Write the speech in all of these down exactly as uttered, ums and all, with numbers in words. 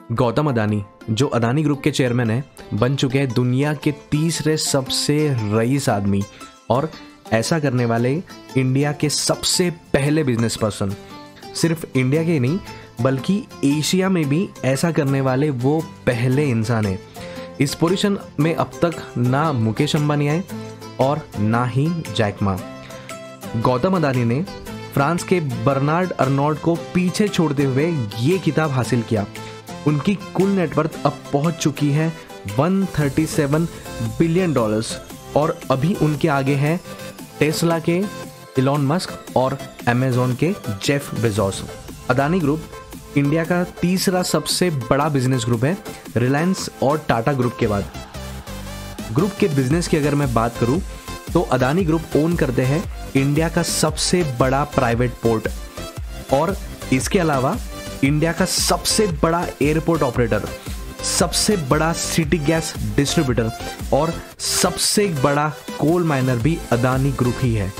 गौतम अदानी, जो अदानी ग्रुप के चेयरमैन हैं, बन चुके हैं दुनिया के तीसरे सबसे रईस आदमी और ऐसा करने वाले इंडिया के सबसे पहले बिजनेस पर्सन। सिर्फ इंडिया के ही नहीं बल्कि एशिया में भी ऐसा करने वाले वो पहले इंसान हैं। इस पोजीशन में अब तक ना मुकेश अंबानी आए और ना ही जैक मा। गौतम अदानी ने फ्रांस के बर्नार्ड अर्नोल्ट को पीछे छोड़ते हुए ये खिताब हासिल किया। उनकी कुल नेटवर्थ अब पहुंच चुकी है एक सौ सैंतीस बिलियन डॉलर्स और अभी उनके आगे हैं टेस्ला के इलॉन मस्क और अमेज़न के Jeff Bezos. Adani group India का तीसरा सबसे बड़ा बिजनेस ग्रुप है, रिलायंस और टाटा ग्रुप के बाद। ग्रुप के बिजनेस की अगर मैं बात करूं तो अदानी ग्रुप ओन करते हैं इंडिया का सबसे बड़ा प्राइवेट पोर्ट और इसके अलावा इंडिया का सबसे बड़ा एयरपोर्ट ऑपरेटर, सबसे बड़ा सिटी गैस डिस्ट्रीब्यूटर और सबसे बड़ा कोल माइनर भी अदानी ग्रुप ही है।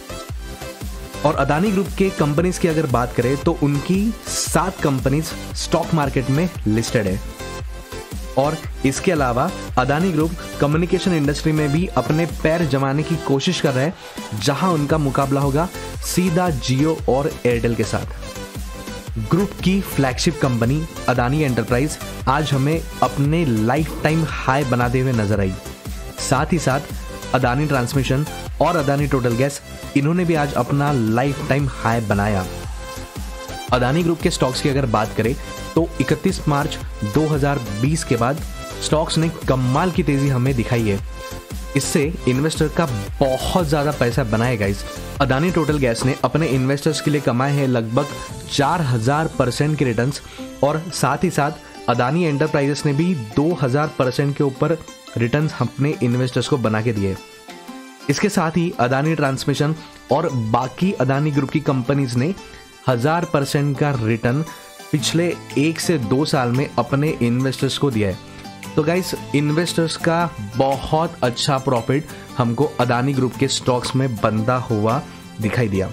और अदानी ग्रुप के कंपनीज की अगर बात करें तो उनकी सात कंपनीज स्टॉक मार्केट में लिस्टेड है और इसके अलावा अदानी ग्रुप कम्युनिकेशन इंडस्ट्री में भी अपने पैर जमाने की कोशिश कर रहा है, जहां उनका मुकाबला होगा सीधा जियो और एयरटेल के साथ। ग्रुप की फ्लैगशिप कंपनी अदानी एंटरप्राइज आज हमें अपने लाइफ टाइम हाई बनाते हुए नजर आई। साथ ही साथ अदानी ट्रांसमिशन और अदानी टोटल गैस, इन्होंने भी आज अपना लाइफ टाइम हाई बनाया। अदानी ग्रुप के स्टॉक्स की अगर बात करें तो इकतीस मार्च दो हज़ार बीस के बाद स्टॉक्स ने कमाल की तेजी हमें दिखाई है। इससे इन्वेस्टर का बहुत ज्यादा पैसा बनाएगा। इस अदानी टोटल गैस ने अपने इन्वेस्टर्स के लिए कमाए हैं लगभग चार हज़ार परसेंट के रिटर्न्स और साथ ही साथ अदानी एंटरप्राइजेस ने भी दो हज़ार परसेंट के ऊपर रिटर्न्स अपने इन्वेस्टर्स को बना के दिए। इसके साथ ही अदानी ट्रांसमिशन और बाकी अदानी ग्रुप की कंपनीज ने हजार परसेंट का रिटर्न पिछले एक से दो साल में अपने इन्वेस्टर्स को दिया है। तो गाइस, इन्वेस्टर्स का बहुत अच्छा प्रॉफिट हमको अदानी ग्रुप के स्टॉक्स में बनता हुआ दिखाई दिया।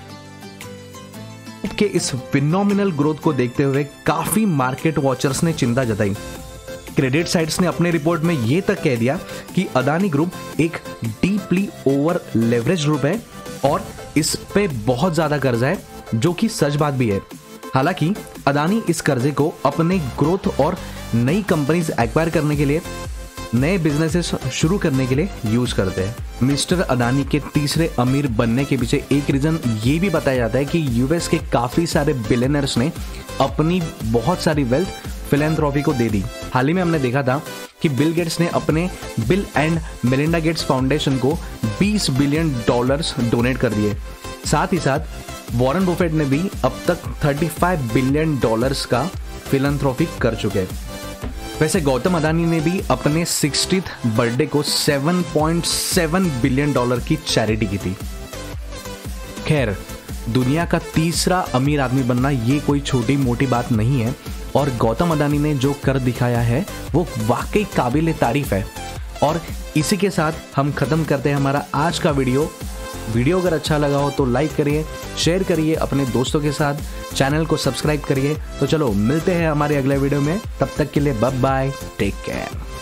के इस फिनोमिनल ग्रोथ को देखते हुए काफी मार्केट वॉचर्स ने चिंता जताई। क्रेडिट साइट्स ने अपने रिपोर्ट में यह तक कह दिया कि अदानी ग्रुप एक डीपली ओवर लेवरेज ग्रुप है और इस पे बहुत ज्यादा कर्जा है, जो कि सच बात भी है। हालांकि अदानी इस कर्जे को अपने ग्रोथ और नई कंपनीज एक्वायर करने के लिए, नए बिजनेसेस शुरू करने के लिए यूज करते हैं। मिस्टर अदानी के तीसरे अमीर बनने के पीछे एक रीजन ये भी बताया जाता है कि यूएस के काफी सारे बिलियनर्स ने अपनी बहुत सारी वेल्थ फिलैंथ्रोपी को दे दी। हाल ही में हमने देखा था कि बिल गेट्स ने अपने Bill and Melinda Gates Foundation को बीस बिलियन डॉलर्स डोनेट कर दिए। साथ ही साथ वॉरेन बफेट ने भी अब तक पैंतीस बिलियन डॉलर्स का फिलैंथ्रोपी कर चुके हैं। वैसे गौतम अदानी ने भी अपने साठ बर्थडे को सात पॉइंट सात बिलियन डॉलर की चैरिटी की थी। खैर, दुनिया का तीसरा अमीर आदमी बनना ये कोई छोटी मोटी बात नहीं है और गौतम अदानी ने जो कर दिखाया है वो वाकई काबिल तारीफ है। और इसी के साथ हम खत्म करते हैं हमारा आज का वीडियो। वीडियो अगर अच्छा लगा हो तो लाइक करिए, शेयर करिए अपने दोस्तों के साथ, चैनल को सब्सक्राइब करिए। तो चलो मिलते हैं हमारे अगले वीडियो में, तब तक के लिए बाय बाय, टेक केयर।